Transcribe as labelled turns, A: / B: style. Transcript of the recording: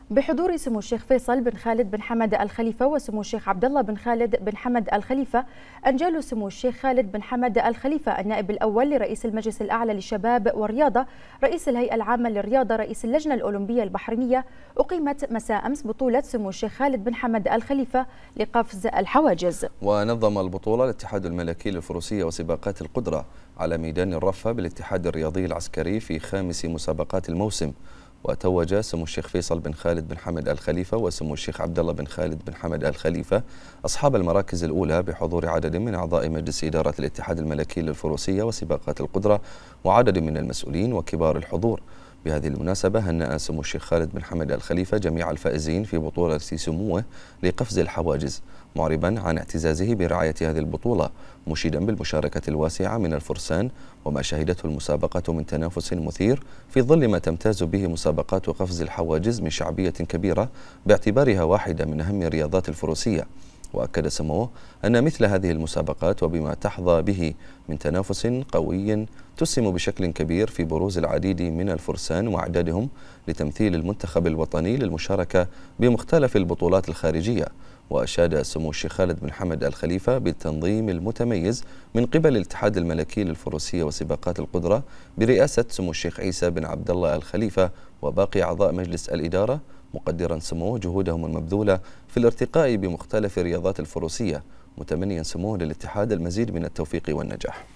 A: بحضور سمو الشيخ فيصل بن خالد بن حمد الخليفة وسمو الشيخ عبد الله بن خالد بن حمد الخليفة، أنجل سمو الشيخ خالد بن حمد الخليفة النائب الأول لرئيس المجلس الأعلى للشباب والرياضة، رئيس الهيئة العامة للرياضة، رئيس اللجنة الأولمبية البحرينية، أقيمت مساء أمس بطولة سمو الشيخ خالد بن حمد الخليفة لقفز الحواجز.
B: ونظم البطولة الاتحاد الملكي للفروسية وسباقات القدرة على ميدان الرفة بالاتحاد الرياضي العسكري في خامس مسابقات الموسم. وتوج سمو الشيخ فيصل بن خالد بن حمد الخليفة وسمو الشيخ عبد الله بن خالد بن حمد الخليفة أصحاب المراكز الأولى بحضور عدد من أعضاء مجلس إدارة الاتحاد الملكي للفروسية وسباقات القدرة وعدد من المسؤولين وكبار الحضور. بهذه المناسبة هنأ سمو الشيخ خالد بن حمد الخليفة جميع الفائزين في بطولة سموه لقفز الحواجز، معربا عن اعتزازه برعاية هذه البطولة، مشيدا بالمشاركة الواسعة من الفرسان وما شهدته المسابقة من تنافس مثير في ظل ما تمتاز به مسابقات قفز الحواجز من شعبية كبيرة باعتبارها واحدة من أهم الرياضات الفروسية. وأكد سموه أن مثل هذه المسابقات وبما تحظى به من تنافس قوي تسهم بشكل كبير في بروز العديد من الفرسان وأعدادهم لتمثيل المنتخب الوطني للمشاركة بمختلف البطولات الخارجية. وأشاد سمو الشيخ خالد بن حمد الخليفة بالتنظيم المتميز من قبل الاتحاد الملكي للفروسية وسباقات القدرة برئاسة سمو الشيخ عيسى بن عبد الله الخليفة وباقي أعضاء مجلس الإدارة، مقدرا سموه جهودهم المبذولة في الارتقاء بمختلف الرياضات الفروسية، متمنيا سموه للاتحاد المزيد من التوفيق والنجاح.